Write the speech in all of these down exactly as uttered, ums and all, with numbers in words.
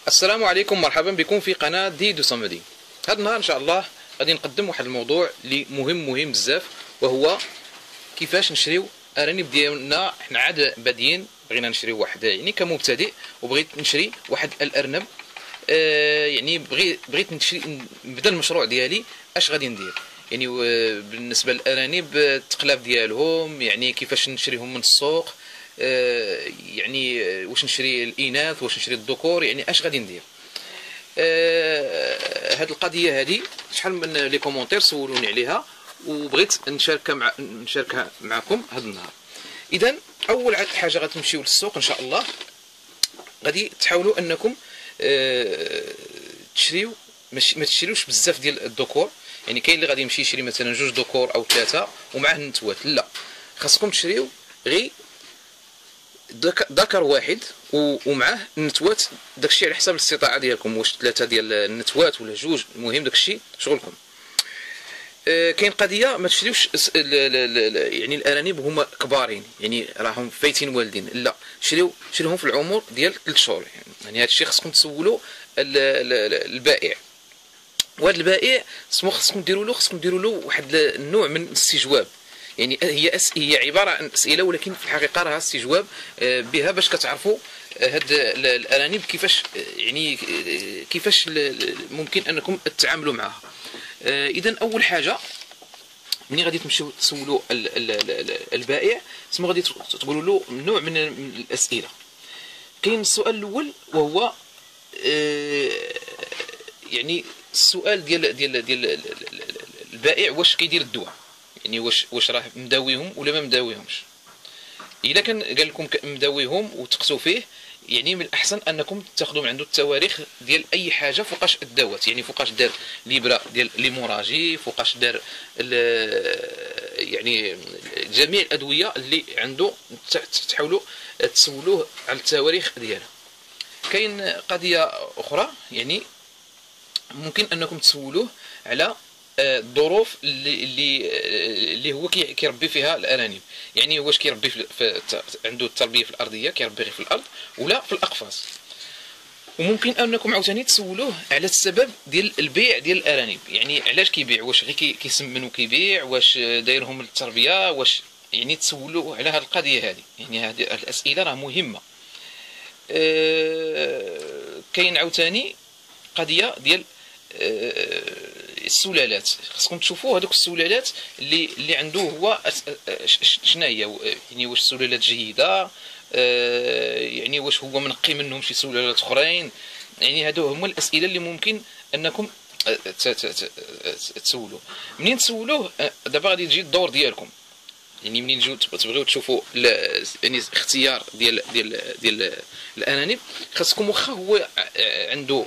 السلام عليكم، مرحبا بكم في قناة دي دو صمدي. هذا النهار ان شاء الله غادي نقدم واحد الموضوع اللي مهم مهم بزاف، وهو كيفاش نشريو ارانب ديالنا. حنا عاد بادين بغينا نشريو واحد يعني كمبتدئ، وبغيت نشري واحد الارنب. آه يعني بغيت بغيت نشري نبدا المشروع ديالي. اش غادي ندير يعني بالنسبه للارانب، التقلاب ديالهم، يعني كيفاش نشريهم من السوق، آه يعني واش نشري الاناث واش نشري الذكور، يعني اش غادي ندير. آه هاد القضيه هذه شحال من لي كومونتير سولوني عليها، وبغيت نشاركها مع نشاركها معكم هاد النهار. اذا اول حاجه غتمشيو للسوق ان شاء الله، غادي تحاولوا انكم آه تشريو، ما تشريوش بزاف ديال الذكور. يعني كاين اللي غادي يمشي يشري مثلا جوج ذكور او ثلاثه ومعاه النتوات، لا، خاصكم تشريو غير ذكر واحد ومعاه النتوات. داكشي على حساب الاستطاعه ديالكم، واش ثلاثه ديال النتوات ولا جوج، المهم داكشي شغلكم. آه كاين قضيه ما تشريوش يعني الارانب هما كبارين، يعني راهم فايتين والدين، لا، شريو شريوهم في العمر ديال ثلاث شهور. يعني هذا الشيء خصكم تسولوا البائع، وهذا البائع خصكم ديروا له خصكم ديروا له واحد النوع من الاستجواب. يعني هي أس... هي عباره عن اسئله، ولكن في الحقيقه راها استجواب بها باش كتعرفوا هاد الارانب كيفاش، يعني كيفاش ممكن انكم تتعاملوا معها. اذا اول حاجه ملي غادي تمشيو تسولوا البائع، سمو غادي تقولوا له نوع من الاسئله. كاين السؤال الاول وهو يعني السؤال ديال ديال ديال البائع، واش كيدير الدواء، يعني واش واش راه مداويهم ولا ما مداويهمش. الا كان قال لكم مداويهم وتقسوا فيه، يعني من الاحسن انكم تاخذوا من عنده التواريخ ديال اي حاجه فوقاش داوات، يعني فوقاش دار ليبرا ديال ليموراجي، فوقاش دار يعني جميع الادويه اللي عنده، تحاولوا تسولوه على التواريخ ديالها. كاين قضيه اخرى، يعني ممكن انكم تسولوه على الظروف اللي اللي اللي هو كيربي فيها الارانب. يعني واش كيربي في, في عنده التربيه في الارضيه، كيربي غير في الارض ولا في الاقفاص. وممكن انكم عاوتاني تسولوه على السبب ديال البيع ديال الارانب، يعني علاش كيبيع، واش غير كيسمن وكيبيع، واش دايرهم للتربيه، واش، يعني تسولوه على هذه القضيه هذه. يعني هذه الاسئله راه مهمه. أه كاين عاوتاني قضيه ديال أه السلالات. خصكم تشوفوا هذوك السلالات اللي اللي عنده هو شنو هي، يعني واش سلالات جيده، أه يعني واش هو منقي منهم شي سلالات اخرين. يعني هادو هما الاسئله اللي ممكن انكم تسولوه. منين تسولوه دابا غادي يجي الدور ديالكم. يعني منين تجيو تبغيو تشوفوا يعني اختيار ديال ديال ديال الارانب، خاصكم واخا هو عنده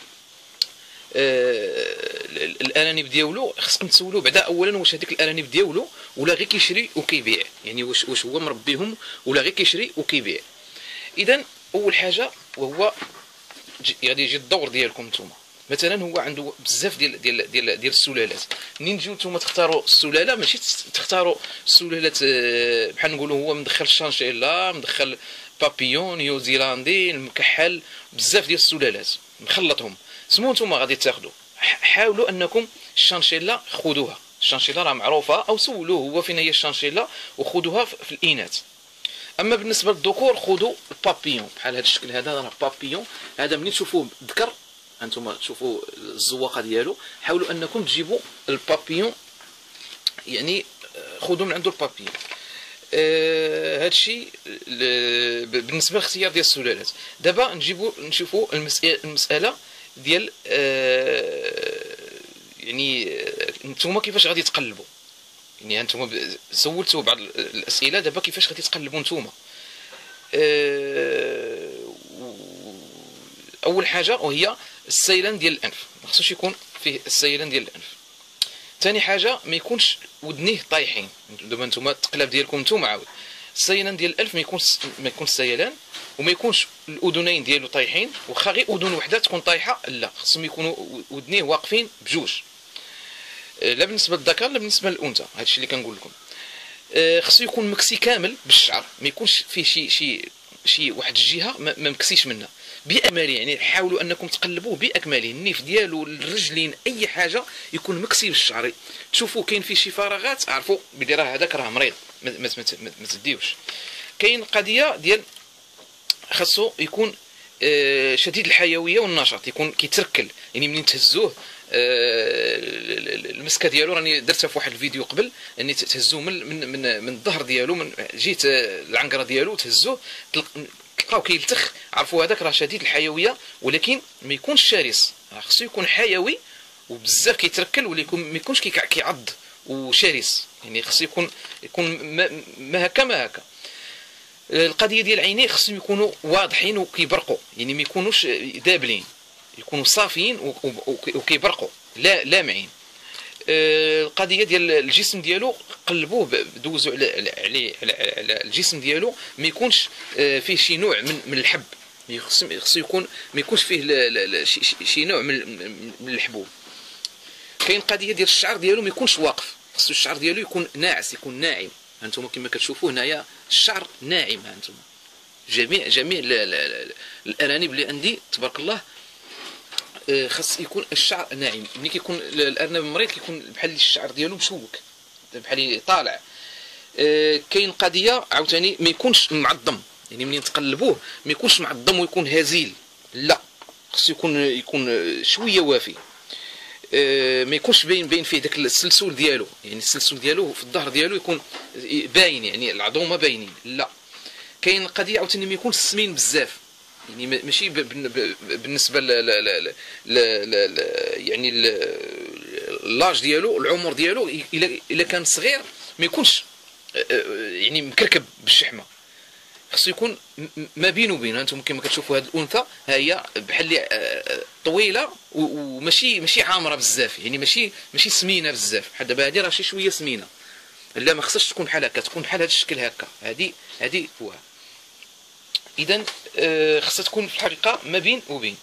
آه الارانب ديالو، خصكم تسولوا بعدا اولا واش هذيك الارانب ديالو ولا غير كيشري وكيبيع، يعني واش واش هو مربيهم ولا غير كيشري وكيبيع. اذا اول حاجه وهو غادي يجي الدور ديالكم نتوما. مثلا هو عنده بزاف ديال ديال ديال ديال السلالات. منين تجيو نتوما تختاروا السلاله، ماشي تختاروا السلالات بحال نقولوا هو مدخل الشانشيلا، مدخل بابيون، نيوزيلاندي، المكحل، بزاف ديال السلالات مخلطهم. سمو نتوما غادي تاخذوا، حاولوا انكم الشانشيلا خذوها. الشانشيلا راه معروفه، او سولوه هو فين هي الشانشيلا وخذوها في الاناث. اما بالنسبه للذكور خذوا البابيون بحال هذا الشكل هذا، راه بابيون هذا. منين تشوفوه ذكر انتم تشوفوا الزواقه ديالو، حاولوا انكم تجيبوا البابيون، يعني خذوا من عنده البابيون. آه هذا الشيء بالنسبه لاختيار ديال السلالات. دابا نجيبوا نشوفوا المساله المساله ديال آه يعني نتوما كيفاش غادي تقلبوا. يعني انتم سولتوا بعض الاسئله، دابا كيفاش غادي تقلبوا نتوما. آه اول حاجه وهي السيلان ديال الانف، ما خصوش يكون فيه السيلان ديال الانف. ثاني حاجه ما يكونش ودنيه طايحين. دابا نتوما التقلاب ديالكم نتوما عاود السيلان ديال الانف ما يكونش ما يكونش سيلان، وما يكونش الاذنين ديالو طايحين. واخا غير اذن وحده تكون طايحه، لا، خصهم يكونوا ودنيه واقفين بجوج، لا بالنسبه للذكر لا بالنسبه للانثى. هادشي اللي كنقول لكم. خصو يكون مكسي كامل بالشعر، ما يكونش فيه شي شي شي واحد الجهه ما مكسيش منها. باكمله، يعني حاولوا انكم تقلبوه باكمله، النيف ديالو، الرجلين، اي حاجه يكون مكسي بالشعر. تشوفوا كاين فيه شي فراغات، عرفوا بلي راه هذاك راه مريض، ما, ما, ما, ما تديوش. كاين قضيه ديال خاصو يكون آه شديد الحيويه والنشاط، يكون كيتركل، يعني منين تهزوه آه المسكه ديالو، راني درتها في واحد الفيديو قبل، اني تهزوه من من من, من الظهر ديالو، من جهه العنقره ديالو تهزوه تلقاو كيلتخ، عرفوا هذاك راه شديد الحيويه، ولكن ما يكونش شرس، راه خصو يكون حيوي وبزاف كيتركل، ولا يكون ما يكونش كيعض وشرس، يعني خصو يكون يكون ما, ما هكا ما هكا. القضيه ديال العينين خصهم يكونوا واضحين وكيبرقوا، يعني ما يكونوش دابلين، يكونوا صافيين وكيبرقوا لا لامعين. القضيه ديال الجسم ديالو قلبوه، دوزوا على على على الجسم ديالو، ما يكونش فيه شي نوع من من الحب، خصو يكون ما يكونش فيه شي نوع من الحبوب. كاين قضيه ديال الشعر ديالو ما يكونش واقف، خصو الشعر ديالو يكون ناعس، يكون ناعم. هانتوما كما كتشوفوا هنايا الشعر ناعم، هانتوما جميع جميع الارانب اللي عندي تبارك الله خاص يكون الشعر ناعم. ملي كيكون الارنب مريض كيكون بحال الشعر ديالو مشوك، بحال طالع. كاين قضيه عاوتاني ما يكونش معظم، يعني ملي تقلبوه ما يكونش معظم ويكون هزيل، لا خصو يكون يكون شويه وافي، ما يكونش باين باين فيه داك السلسول ديالو، يعني السلسول ديالو في الظهر ديالو يكون باين، يعني العظومه باينين، لا. كاين قضيه عاوتاني ما يكونش سمين بزاف، يعني ماشي بالنسبه ل يعني اللاج ديالو، العمر ديالو، الا كان صغير ما يكونش يعني مكركب بالشحمه، خصو يكون ما بين وبين. هانتوما كما كتشوفوا هذه الانثى ها هي بحال طويله وماشي ماشي عامره بزاف، يعني ماشي ماشي سمينه بزاف، بحال دابا هذه راه شي شويه سمينه، لا ما خصهاش تكون بحال هكا، تكون بحال هذا الشكل هكا، هذه هذه هو. اذا آه خصها تكون في الحقيقه ما بين وبين.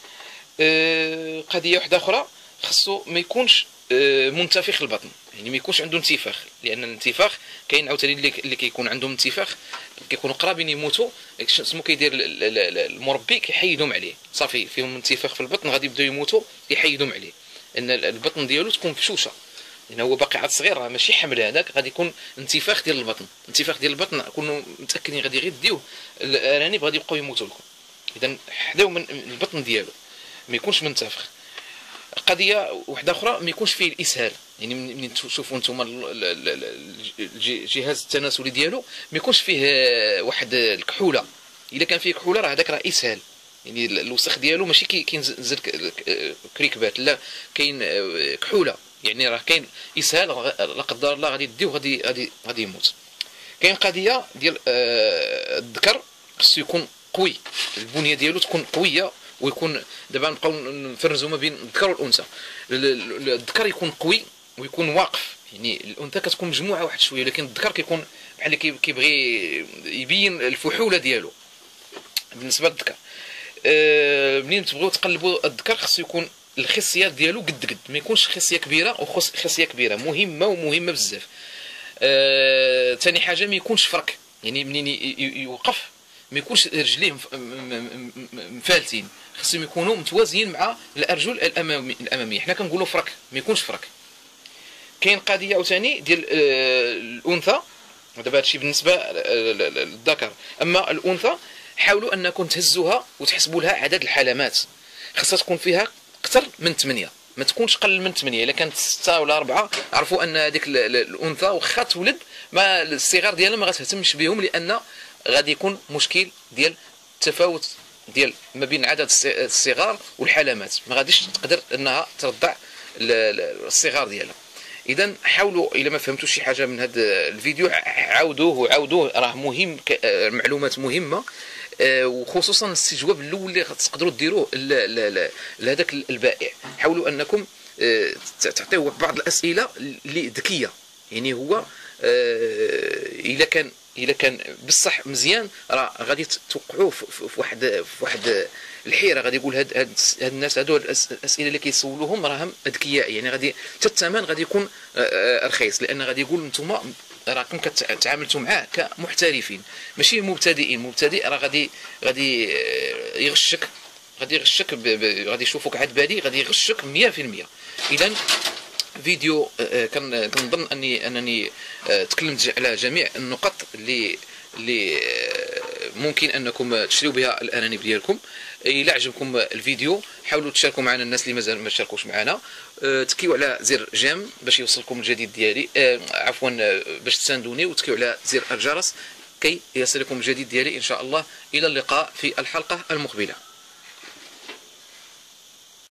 آه قضيه واحده اخرى، خصو ما يكونش آه منتفخ البطن، يعني ما يكونش عنده انتفاخ، لان الانتفاخ كاين عاوتاني اللي, اللي كيكون عندهم انتفاخ كيكونوا قرابين يموتوا، شنو كيدير المربي؟ كيحيدهم عليه، صافي فيهم انتفاخ في البطن غادي يبداو يموتوا، يحيدهم عليه، ان البطن ديالو تكون مفشوشه، لان هو باقي عاد صغير، راه ماشي حمل، هذاك غادي يكون انتفاخ ديال البطن، انتفاخ ديال البطن كونوا متاكدين غادي غير ديوه الارانب غادي يبقاو يموتوا لكم. اذا حداو من البطن ديالو ما يكونش منتفخ. قضيه واحده اخرى، ما يكونش فيه الاسهال، يعني ملي تشوفوا نتوما الجهاز التناسلي ديالو ما يكونش فيه واحد الكحوله، الا كان فيه كحوله راه هذاك راه اسهال، يعني الوسخ ديالو ماشي كينزل كريكبات، لا كاين كحوله، يعني راه كاين اسهال، لا قدر الله غادي يديو غادي غادي غادي يموت. كاين قضيه ديال الذكر، خصو يكون قوي، البنيه ديالو تكون قويه، ويكون دابا نبقاو نفرزوا ما بين الذكر والانثى، الذكر يكون قوي ويكون واقف، يعني الانثى كتكون مجموعه واحد شويه، لكن الذكر كيكون بحال كيبغي يبين الفحوله ديالو. بالنسبه للذكر أه منين تبغيو تقلبوا الذكر خصو يكون الخصيات ديالو قد قد، ما يكونش خصيه كبيره وخصيه كبيره، مهمه ومهمه بزاف. ثاني أه حاجه ما يكونش فرك، يعني منين يوقف ما يكونش رجليه مفالتين، خصهم يكونوا متوازيين مع الارجل الامامي الاماميه، حنا كنقولوا فرك، ما يكونش فرك. كاين قضيه عاوتاني ديال الانثى، دابا هادشي بالنسبه للذكر، اما الانثى حاولوا انكم تهزوها وتحسبوا لها عدد الحلمات، خاصها تكون فيها اكثر من ثمانية، ما تكونش قل من ثمانية، الا كانت ستة ولا أربعة عرفوا ان هذيك الانثى واخا تولد ما الصغار ديالها ما غتهتمش بهم، لان غادي يكون مشكل ديال التفاوت ديال ما بين عدد الصغار والحلمات، ما غاديش تقدر انها ترضع الصغار ديالها. اذا حاولوا الا ما فهمتوش شي حاجه من هذا الفيديو عاودوه وعاودوه، راه مهم، معلومات مهمه، وخصوصا الاستجواب الاول اللي تقدروا ديروه لهذاك البائع، حاولوا انكم تعطيوه بعض الاسئله اللي ذكيه، يعني هو الا كان الا كان بصح مزيان راه غادي توقعوه في واحد في واحد الحيره، غادي يقول هاد هاد الناس هادو الاسئله اللي كيسولوهم راهم اذكياء، يعني غادي حتى الثمن غادي يكون رخيص، لان غادي يقول نتوما راكم كتعاملتوا معاه كمحترفين ماشي مبتدئين، مبتدئ راه غادي غادي يغشك، غادي يغشك ب... ب... غادي يشوفوك عاد بادي غادي يغشك مية في المية. اذا فيديو كان كنظن اني انني تكلمت على جميع النقط اللي اللي ممكن انكم تشريوا بها الانانيب ديالكم. الى عجبكم الفيديو حاولوا تشاركوا معنا الناس اللي مازال ما شاركوش معنا، تكيو على زر جيم باش يوصلكم الجديد ديالي، عفوا باش تساندوني، وتكيو على زر الجرس كي يصلكم الجديد ديالي ان شاء الله. الى اللقاء في الحلقه المقبله.